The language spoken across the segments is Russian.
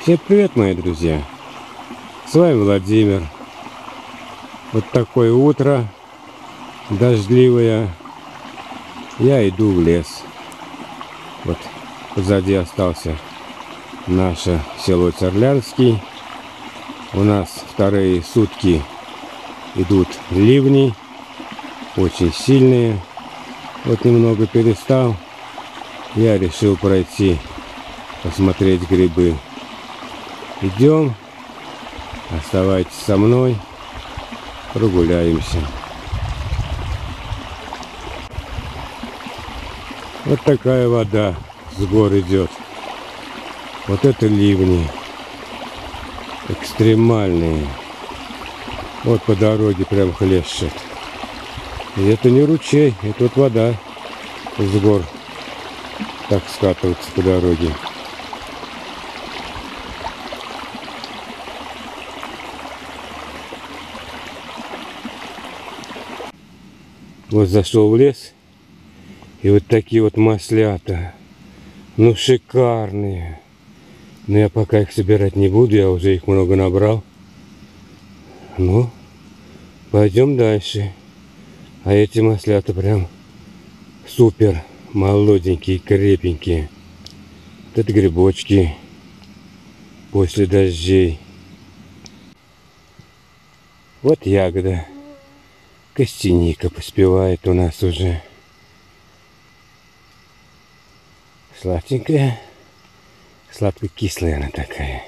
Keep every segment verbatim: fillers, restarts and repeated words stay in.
Всем привет, мои друзья! С вами Владимир. Вот такое утро дождливое. Я иду в лес. Вот позади остался наше село Церлянский. У нас вторые сутки идут ливни, очень сильные. Вот немного перестал. Я решил пройти, посмотреть грибы. Идем, оставайтесь со мной, прогуляемся. Вот такая вода с гор идет. Вот это ливни экстремальные. Вот по дороге прям хлещет. И это не ручей, это вот вода с гор так скатывается по дороге. Вот зашел в лес, и вот такие вот маслята, ну шикарные. Но я пока их собирать не буду, я уже их много набрал. Ну, пойдем дальше. А эти маслята прям супер, молоденькие, крепенькие. Вот это грибочки после дождей. Вот ягода. Костяника поспевает у нас уже. Сладенькая. Сладко-кислая она такая.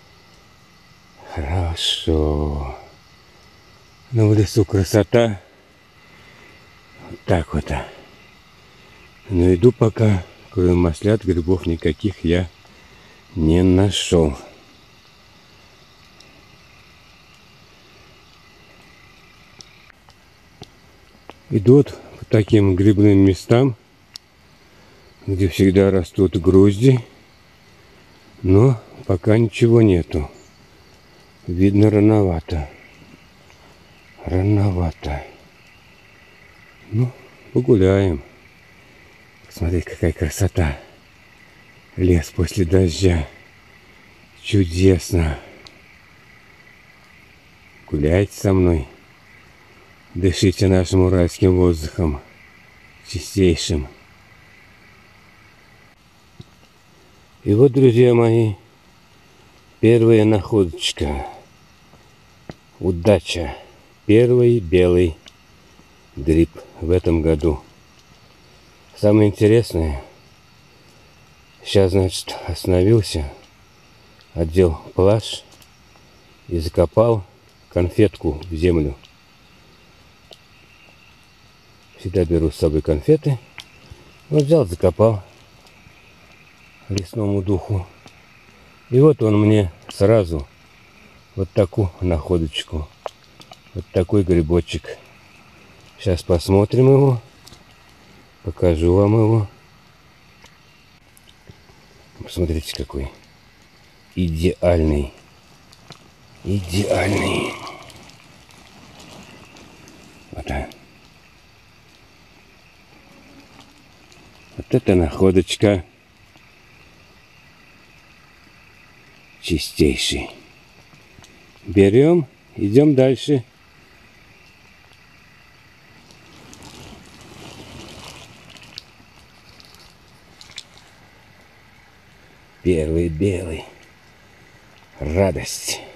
Хорошо. Ну, в лесу красота. Вот так вот. Но иду пока, кроме маслят, грибов никаких я не нашел. Идут по таким грибным местам, где всегда растут грозди, но пока ничего нету. Видно, рановато. Рановато. Ну, погуляем. Смотрите, какая красота. Лес после дождя. Чудесно. Гуляйте со мной. Дышите нашим уральским воздухом, чистейшим. И вот, друзья мои, первая находочка. Удача. Первый белый гриб в этом году. Самое интересное, сейчас, значит, остановился, одел плащ и закопал конфетку в землю. Всегда беру с собой конфеты. Вот взял, закопал лесному духу. И вот он мне сразу вот такую находочку. Вот такой грибочек. Сейчас посмотрим его. Покажу вам его. Посмотрите, какой идеальный. Идеальный. Вот он. Вот это находочка. Чистейший. Берем, идем дальше. Первый белый. Радость.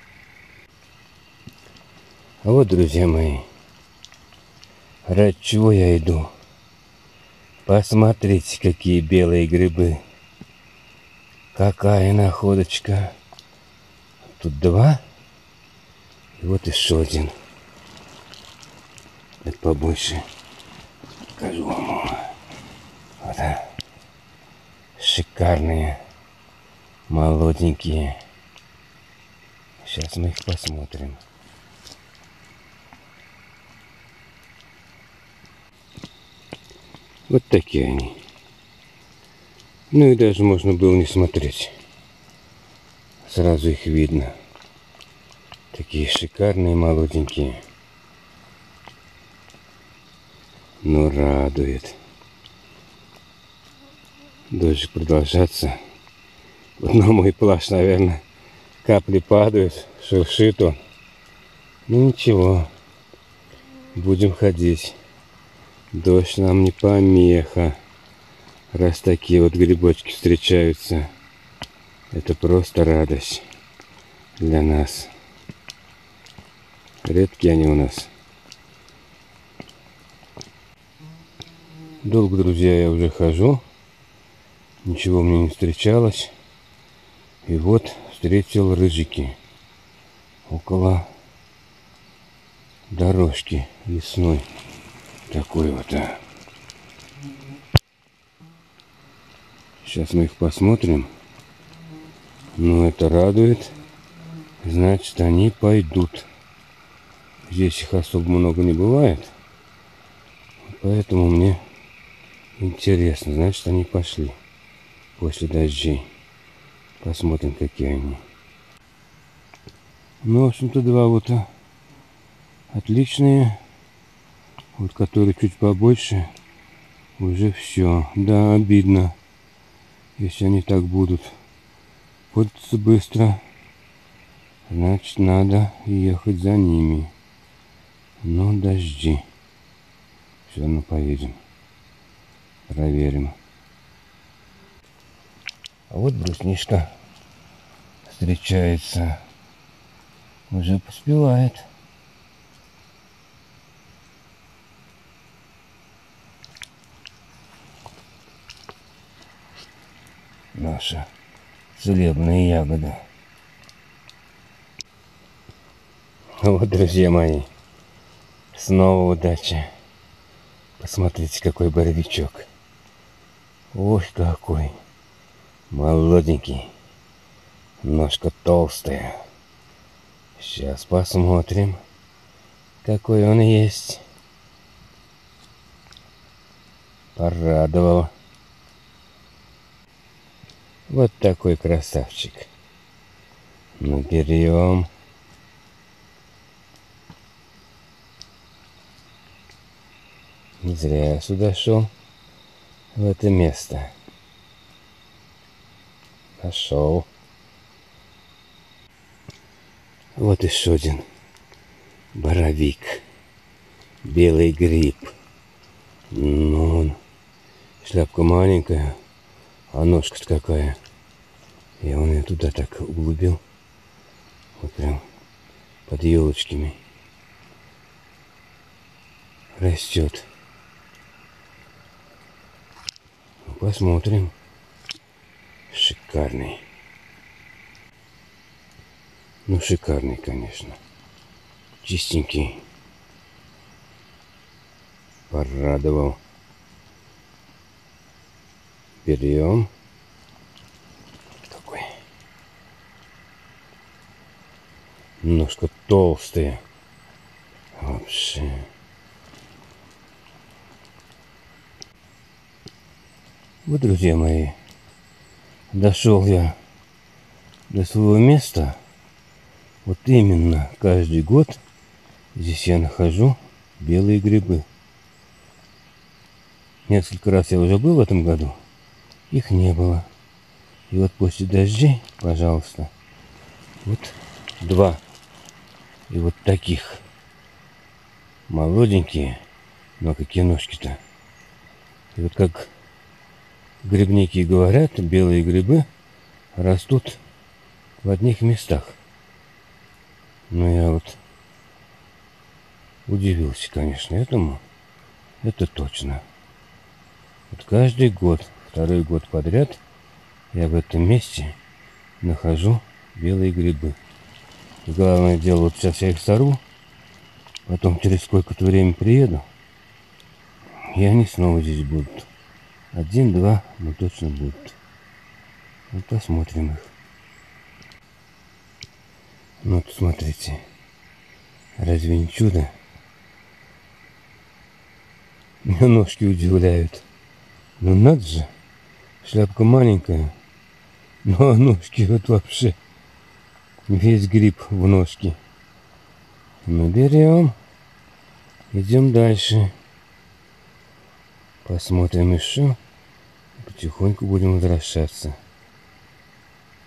А вот, друзья мои, ради чего я иду? Посмотрите, какие белые грибы. Какая находочка. Тут два. И вот еще один. Это побольше. Покажу вам его. Вот а. Шикарные. Молоденькие. Сейчас мы их посмотрим. Вот такие они. Ну и даже можно было не смотреть. Сразу их видно. Такие шикарные, молоденькие. Ну, радует. Дождик продолжаться. Вот на мой плащ, наверное, капли падают, шуршит он. Ну ничего, будем ходить. Дождь нам не помеха. Раз такие вот грибочки встречаются, это просто радость для нас. Редкие они у нас. Долго, друзья, я уже хожу. Ничего мне не встречалось. И вот встретил рыжики около дорожки лесной. Такой вот, а. Сейчас мы их посмотрим. Ну, это радует. Значит, они пойдут. Здесь их особо много не бывает. Поэтому мне интересно. Значит, они пошли после дождей. Посмотрим, какие они. Ну, в общем-то, два вот отличные. Вот которые чуть побольше. Уже все. Да, обидно. Если они так будут портиться быстро, значит, надо ехать за ними. Но дожди. Все равно поедем. Проверим. А вот брусничка встречается. Уже поспевает. Наша целебная ягода. Вот, друзья мои, снова удача. Посмотрите, какой боровичок. Ой, какой молоденький. Ножка толстая. Сейчас посмотрим, какой он есть. Порадовал. Вот такой красавчик. Ну, берем. Не зря я сюда шел. В это место. Нашел. Вот еще один боровик. Белый гриб. Ну, он. Шляпка маленькая. А ножка-то какая. Я он ее туда так углубил. Вот прям под елочками. Растет. Ну, посмотрим. Шикарный. Ну, шикарный, конечно. Чистенький. Порадовал. Берем. Такой. Ножка толстая. Вообще. Вот, друзья мои, дошел я до своего места. Вот именно каждый год здесь я нахожу белые грибы. Несколько раз я уже был в этом году. Их не было. И вот после дождей, пожалуйста, вот два. И вот таких. Молоденькие. Но какие ножки-то. И вот как грибники говорят, белые грибы растут в одних местах. Но я вот удивился, конечно, этому. Это точно. Вот каждый год, второй год подряд, я в этом месте нахожу белые грибы. И главное дело, вот сейчас я их сорву, потом через сколько-то времени приеду, и они снова здесь будут. Один-два, но точно будут. Вот посмотрим их. Ну вот смотрите. Разве не чудо? Меня ножки удивляют. Ну надо же. Шляпка маленькая. Ну а ножки вот вообще. Весь гриб в ножке. Ну берем. Идем дальше. Посмотрим еще. Потихоньку будем возвращаться.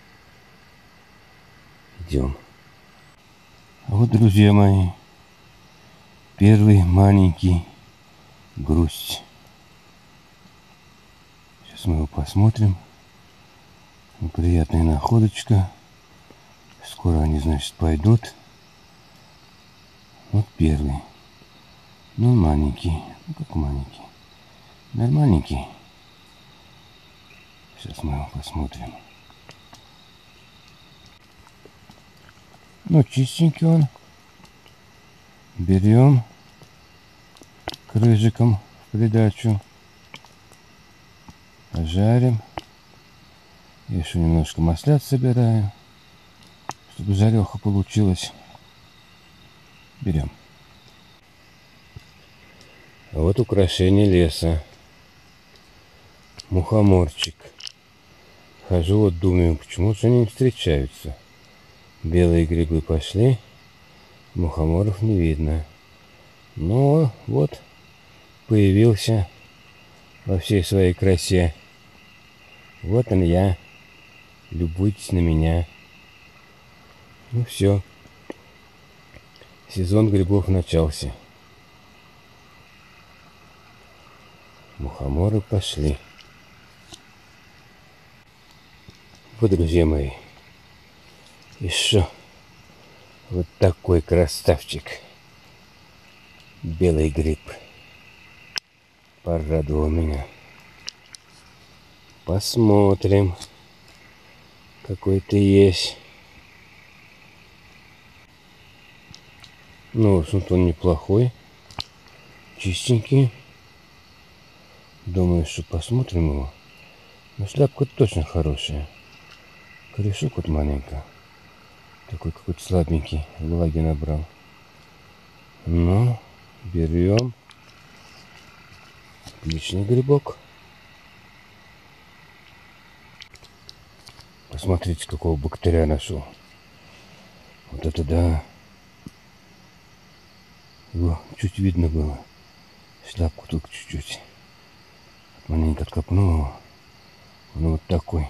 найдем. А вот, друзья мои, первый маленький грусть. Сейчас мы его посмотрим. Приятная находочка. Скоро они, значит, пойдут. Вот первый. Ну, маленький. Ну, как маленький. Нормальненький. Сейчас мы его посмотрим. Ну, чистенький он. Берем крыжиком в придачу. Пожарим. Я еще немножко маслят собираю, чтобы жареха получилась. Берем. А вот украшение леса. Мухоморчик. Хожу, вот думаю, почему же они не встречаются. Белые грибы пошли, мухоморов не видно. Но вот появился во всей своей красе. Вот он я. Любуйтесь на меня. Ну все. Сезон грибов начался. Мухоморы пошли. Вот, друзья мои, еще вот такой красавчик. Белый гриб. Порадовал меня. Посмотрим, какой ты есть. Ну, вот он неплохой. Чистенький. Думаю, что посмотрим его. Но шляпка точно хорошая. Корешок вот маленько. Такой какой-то слабенький. Влаги набрал. Ну, берем. Отличный грибок. Посмотрите, какого бактерия нашел. Вот это да. Его чуть видно было. Шляпку только чуть-чуть. Маленько откопнул его. Он вот такой.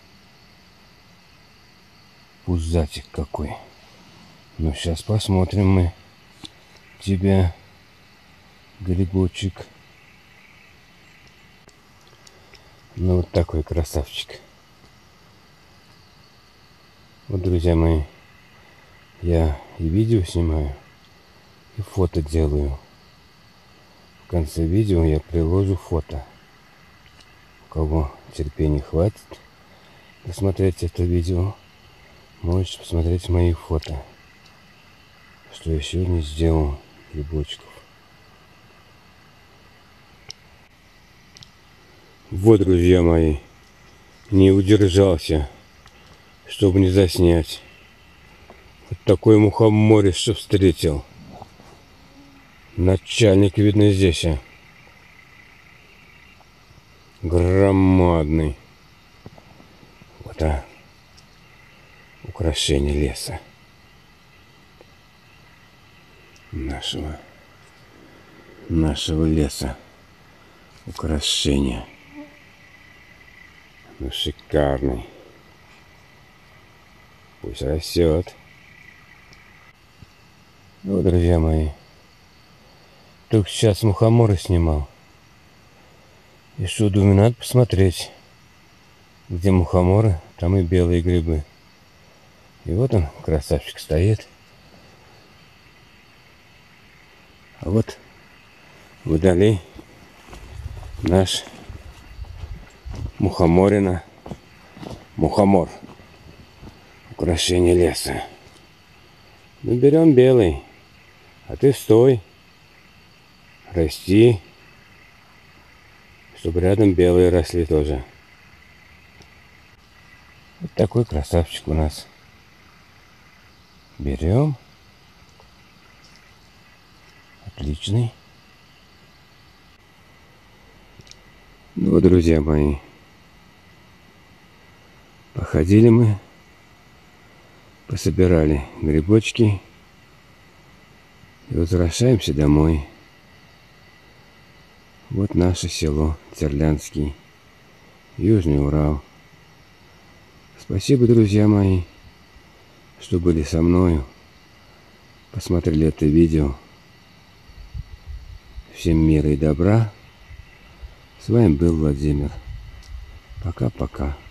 Пузатик какой. Ну, сейчас посмотрим мы тебя, грибочек. Ну, вот такой красавчик. Вот, друзья мои, я и видео снимаю, и фото делаю. В конце видео я приложу фото. У кого терпения хватит посмотреть это видео, можете посмотреть мои фото, что я сегодня сделал грибочков. Вот, друзья мои, не удержался, чтобы не заснять. Вот такой мухоморец, что встретил. Начальник, видно, здесь. А. Громадный. Вот, а. Украшение леса. Нашего. Нашего леса. Украшение. Ну, шикарный. Пусть растет. Ну, друзья мои, только сейчас мухоморы снимал. И что, думаю, надо посмотреть, где мухоморы, там и белые грибы. И вот он, красавчик, стоит. А вот вдали наш мухоморина. Мухомор. Украшение леса. Мы берем белый. А ты стой. Расти. Чтобы рядом белые росли тоже. Вот такой красавчик у нас. Берем. Отличный. Ну вот, друзья мои. Походили мы. Пособирали грибочки. И возвращаемся домой. Вот наше село Терлянский, Южный Урал. Спасибо, друзья мои, что были со мною, посмотрели это видео. Всем мира и добра. С вами был Владимир. Пока-пока.